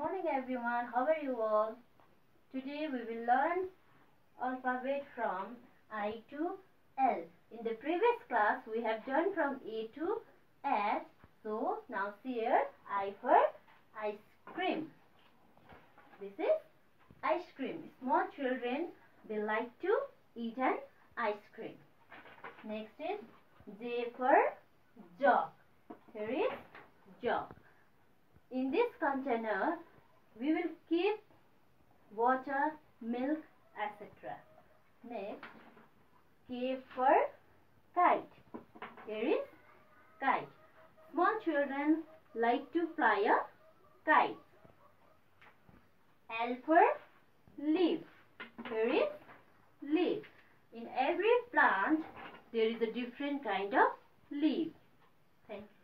morning everyone, how are you all? Today we will learn alphabet from I to L. In the previous class we have done from A to S. So now here I for ice cream. This is ice cream. Small children, they like to eat an ice cream. Next is J for jug. Here is jug. In this container, we will keep water, milk, etc. Next, K for kite. Here is kite. Small children like to fly a kite. L for leaf. Here is leaf. In every plant, there is a different kind of leaf. Thank you.